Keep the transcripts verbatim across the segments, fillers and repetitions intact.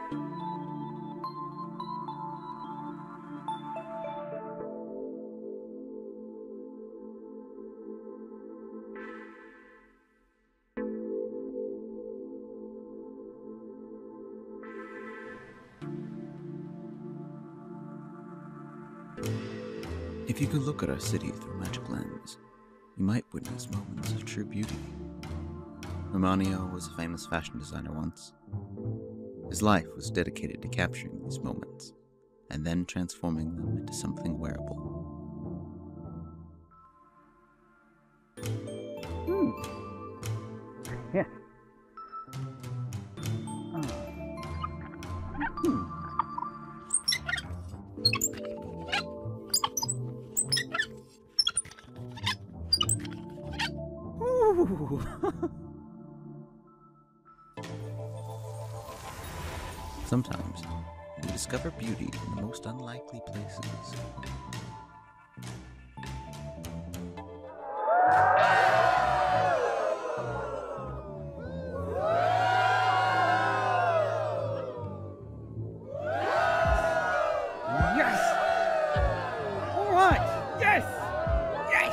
If you could look at our city through a magic lens, you might witness moments of true beauty. Romanio was a famous fashion designer once. His life was dedicated to capturing these moments, and then transforming them into something wearable. Hmm. Yeah. Oh. Hmm. Ooh. Sometimes, we discover beauty in the most unlikely places. Yes! All right! Yes! Yes!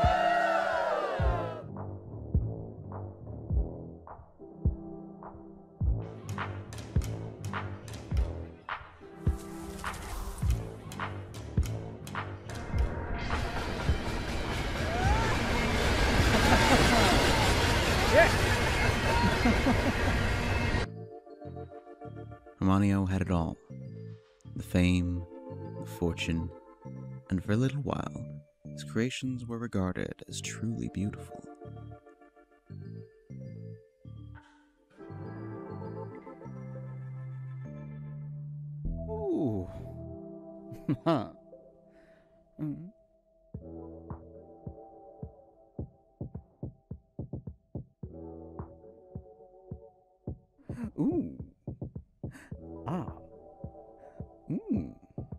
Romanio had it all. The fame, the fortune, and for a little while, his creations were regarded as truly beautiful. Ooh. Huh. Mm. Ooh. Ah. Mm.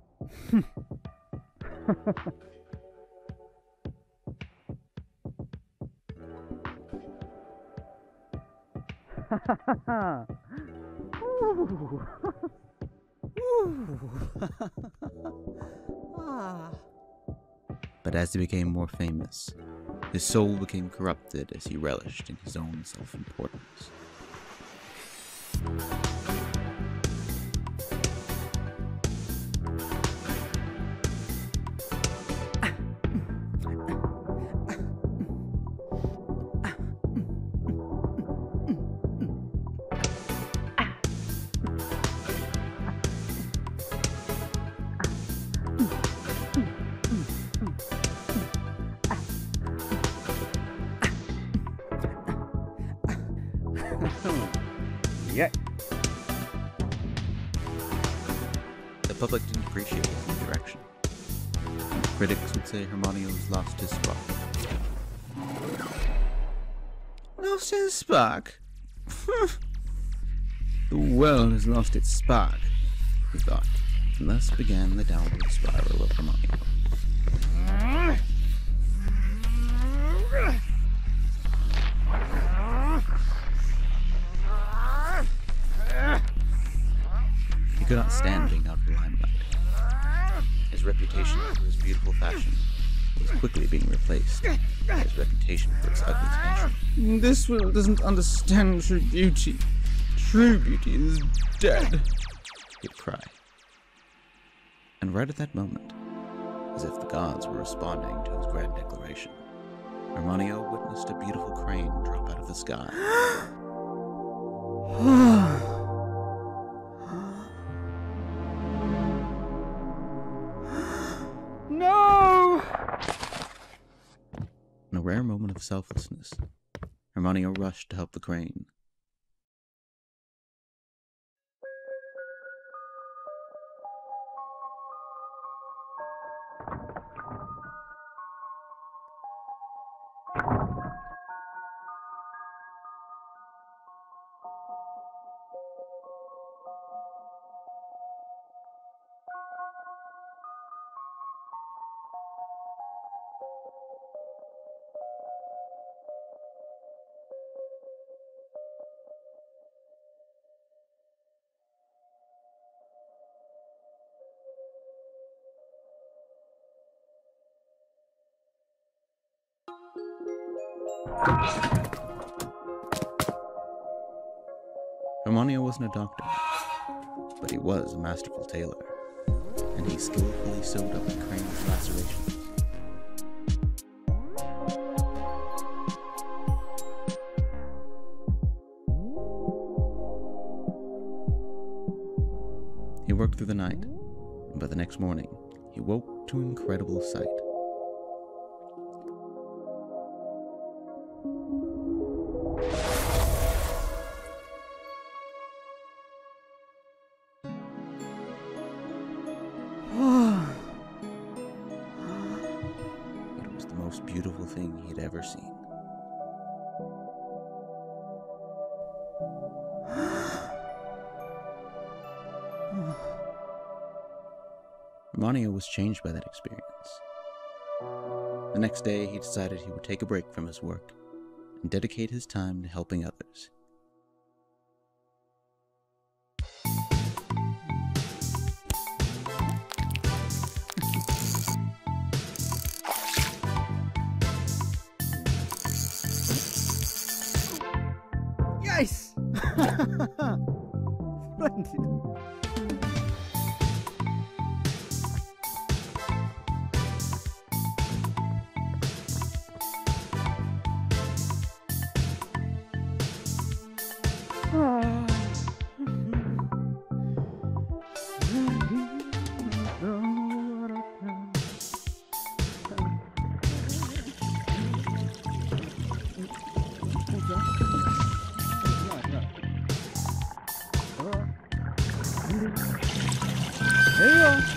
Ooh. Ooh. Ah. But as he became more famous, his soul became corrupted as he relished in his own self-importance. Yeah. The public didn't appreciate his new direction. Critics would say Hermione's lost his spark. Lost his spark? The world has lost its spark, he thought, and thus began the downward spiral of Hermione. He could not stand being out of the limelight. His reputation for his beautiful fashion was quickly being replaced by his reputation for its ugly tantrum. This world doesn't understand true beauty. True beauty is dead. He'd cry. And right at that moment, as if the gods were responding to his grand declaration, Hermione witnessed a beautiful crane drop out of the sky. No! In a rare moment of selflessness, Hermione rushed to help the crane. Hermione wasn't a doctor, but he was a masterful tailor, and he skillfully sewed up Crane's lacerations. He worked through the night, and by the next morning, he woke to an incredible sight. It was the most beautiful thing he'd ever seen. Hermione was changed by that experience. The next day, he decided he would take a break from his work and dedicate his time to helping others. Yes! Splendid. There you are.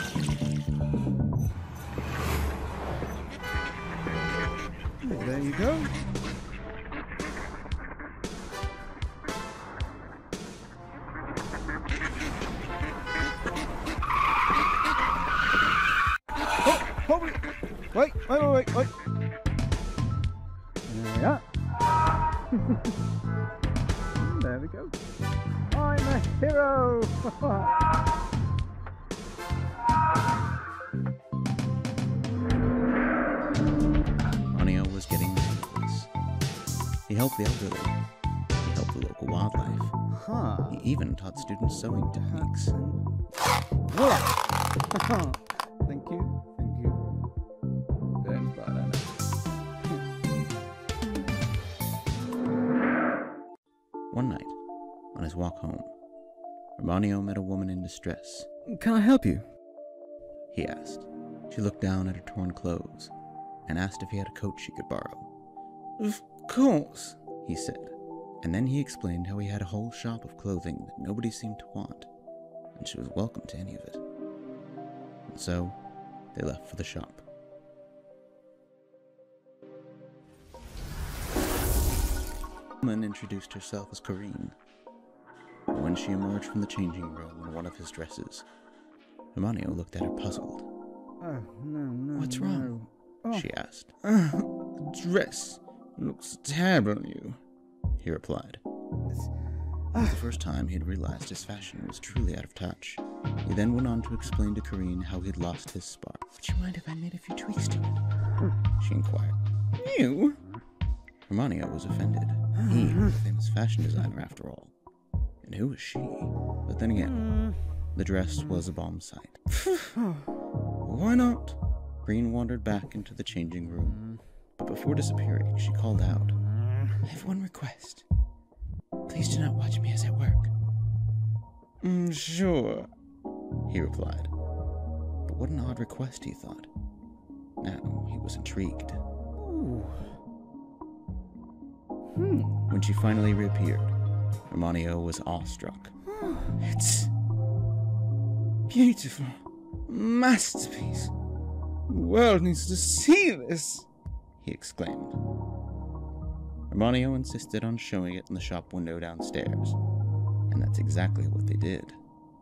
There you go. Oh, hold it. Wait, wait, wait, wait, wait. There we are. There we go. I'm a hero. Hermione was getting the hang of this. He helped the elderly. He helped the local wildlife. Huh. He even taught students sewing techniques. Voila. Thank you, thank you. Thanks, but I know. One night, on his walk home, Hermione met a woman in distress. Can I help you? He asked. She looked down at her torn clothes and asked if he had a coat she could borrow. Of course, he said, and then he explained how he had a whole shop of clothing that nobody seemed to want, and she was welcome to any of it. And so, they left for the shop. The woman introduced herself as Corinne. When she emerged from the changing room in one of his dresses, Hermione looked at her puzzled. Oh, no, no. What's wrong? No. Oh. She asked. Uh, the dress looks terrible on you. He replied. It's, It was the first time he had realized his fashion was truly out of touch. He then went on to explain to Corinne how he'd lost his spark. Would you mind if I made a few tweaks to it? She inquired. You? Hermione was offended. He was a famous fashion designer after all. And who was she? But then again, the dress was a bomb sight. Why not? Corinne wandered back into the changing room, but before disappearing, she called out, I have one request. Please do not watch me as I work. Mm, sure, he replied. But what an odd request, he thought. Now he was intrigued. Ooh. Hmm. When she finally reappeared, Hermione was awestruck. It's beautiful. Masterpiece. The world needs to see this, he exclaimed. Hermione insisted on showing it in the shop window downstairs, and that's exactly what they did.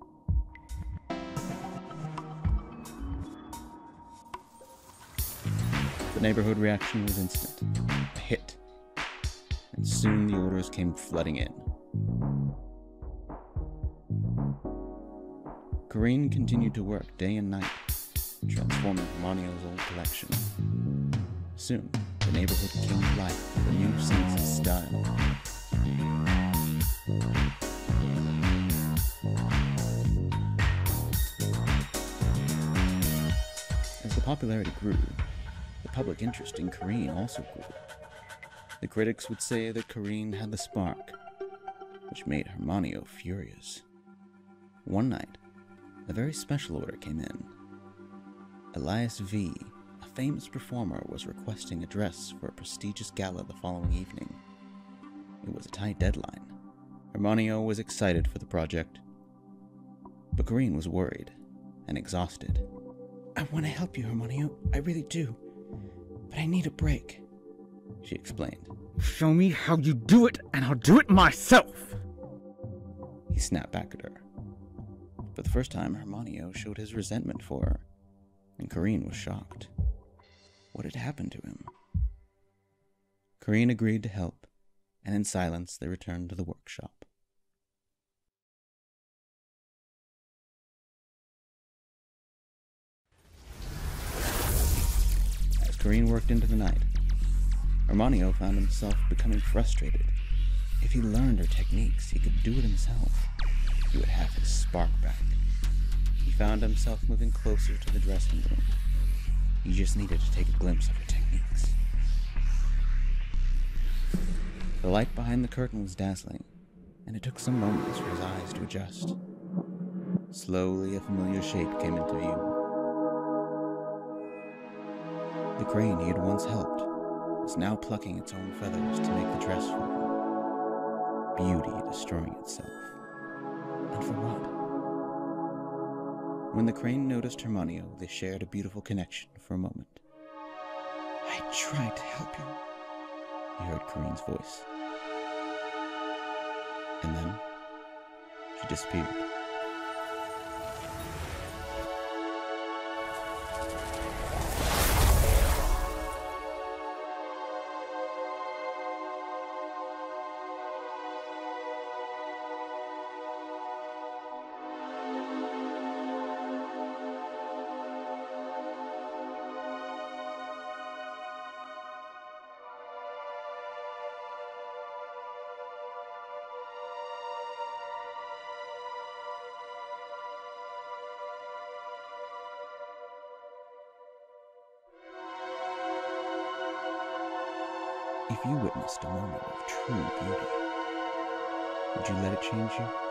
The neighborhood reaction was instant, a hit, and soon the orders came flooding in. Corinne continued to work day and night, transforming Hermione's old collection. Soon, the neighborhood came to life with a new sense of style. As the popularity grew, the public interest in Corinne also grew. The critics would say that Corinne had the spark, which made Hermanio furious. One night, a very special order came in. Elias V, a famous performer, was requesting a dress for a prestigious gala the following evening. It was a tight deadline. Hermanio was excited for the project, but Corinne was worried and exhausted. I want to help you, Hermanio. I really do. But I need a break, she explained. Show me how you do it, and I'll do it myself. He snapped back at her. For the first time, Hermanio showed his resentment for her, and Corinne was shocked. What had happened to him? Corinne agreed to help, and in silence they returned to the workshop. As Corinne worked into the night, Hermanio found himself becoming frustrated. If he learned her techniques, he could do it himself. He would have his spark back. He found himself moving closer to the dressing room. He just needed to take a glimpse of her techniques. The light behind the curtain was dazzling, and it took some moments for his eyes to adjust. Slowly, a familiar shape came into view. The crane he had once helped was now plucking its own feathers to make the dress for him. Beauty destroying itself. And for what? When the crane noticed Hermanio, they shared a beautiful connection for a moment. I tried to help you, he heard Corinne's voice. And then she disappeared. If you witnessed a moment of true beauty, would you let it change you?